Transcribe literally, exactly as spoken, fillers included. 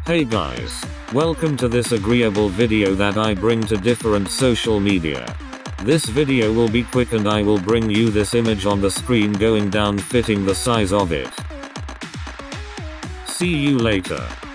Hey guys, welcome to this agreeable video that I bring to different social media. This video will be quick and I will bring you this image on the screen going down fitting the size of it. See you later.